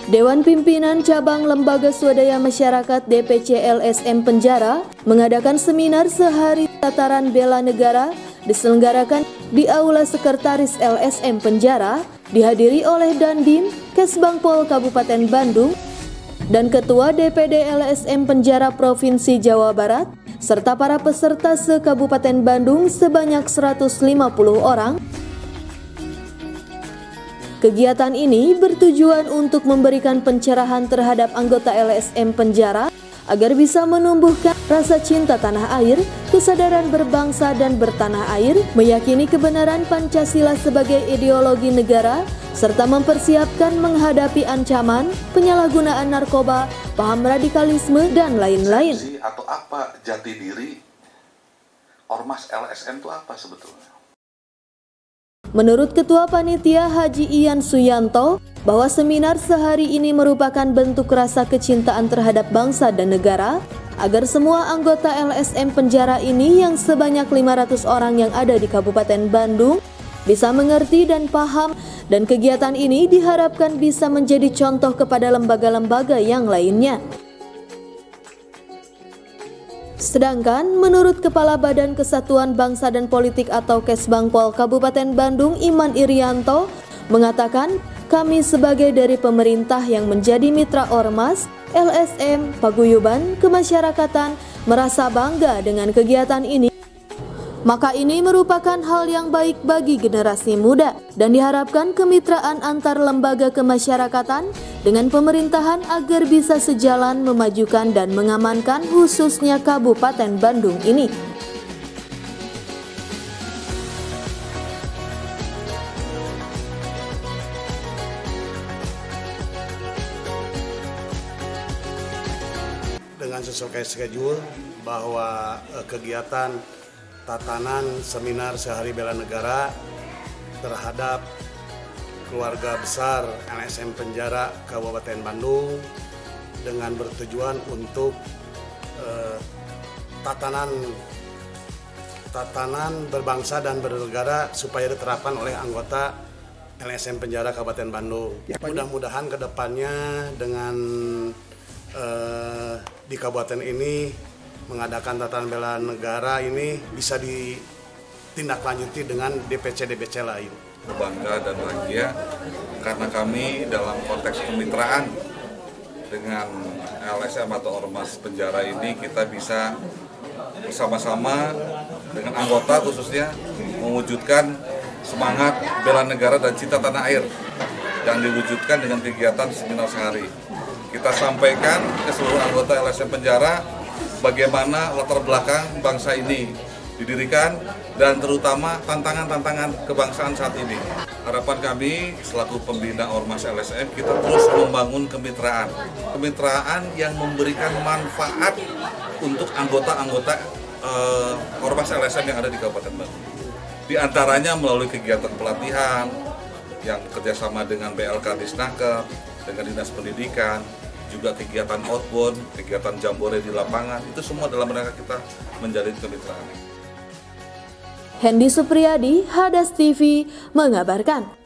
Dewan Pimpinan Cabang Lembaga Swadaya Masyarakat DPC LSM Penjara mengadakan seminar sehari tataran bela negara diselenggarakan di Aula Sekretaris LSM Penjara, dihadiri oleh Dandim Kesbangpol Kabupaten Bandung dan Ketua DPD LSM Penjara Provinsi Jawa Barat serta para peserta se-Kabupaten Bandung sebanyak 150 orang. Kegiatan ini bertujuan untuk memberikan pencerahan terhadap anggota LSM Penjara agar bisa menumbuhkan rasa cinta tanah air, kesadaran berbangsa dan bertanah air, meyakini kebenaran Pancasila sebagai ideologi negara, serta mempersiapkan menghadapi ancaman, penyalahgunaan narkoba, paham radikalisme, dan lain-lain. Atau apa jati diri Ormas LSM itu apa sebetulnya? Menurut Ketua Panitia Haji Ian Suyanto, bahwa seminar sehari ini merupakan bentuk rasa kecintaan terhadap bangsa dan negara, agar semua anggota LSM Penjara ini yang sebanyak 500 orang yang ada di Kabupaten Bandung bisa mengerti dan paham, dan kegiatan ini diharapkan bisa menjadi contoh kepada lembaga-lembaga yang lainnya. Sedangkan menurut Kepala Badan Kesatuan Bangsa dan Politik atau Kesbangpol Kabupaten Bandung Iman Irianto mengatakan, kami sebagai dari pemerintah yang menjadi mitra Ormas, LSM, Paguyuban, Kemasyarakatan merasa bangga dengan kegiatan ini. Maka ini merupakan hal yang baik bagi generasi muda dan diharapkan kemitraan antar lembaga kemasyarakatan dengan pemerintahan agar bisa sejalan memajukan dan mengamankan khususnya Kabupaten Bandung ini. Dengan sesuai schedule bahwa kegiatan tatanan seminar sehari bela negara terhadap keluarga besar LSM Penjara Kabupaten Bandung dengan bertujuan untuk tatanan berbangsa dan bernegara supaya diterapkan oleh anggota LSM Penjara Kabupaten Bandung. Mudah-mudahan ke depannya dengan di kabupaten ini mengadakan tatanan bela negara ini bisa ditindaklanjuti dengan DPC-DPC lain. Bangga dan bahagia karena kami dalam konteks kemitraan dengan LSM atau Ormas Penjara ini kita bisa bersama-sama dengan anggota khususnya mewujudkan semangat bela negara dan cinta tanah air yang diwujudkan dengan kegiatan seminar sehari. Kita sampaikan ke seluruh anggota LSM Penjara bagaimana latar belakang bangsa ini didirikan dan terutama tantangan-tantangan kebangsaan saat ini. Harapan kami selaku pembina Ormas LSM kita terus membangun kemitraan yang memberikan manfaat untuk anggota-anggota Ormas LSM yang ada di Kabupaten Bandung. Di antaranya melalui kegiatan pelatihan yang kerjasama dengan BLK Disnaker, dengan Dinas Pendidikan, juga kegiatan outbound, kegiatan jambore di lapangan, itu semua dalam rangka kita menjalin kemitraan. Hendy Supriyadi, Hadas TV mengabarkan.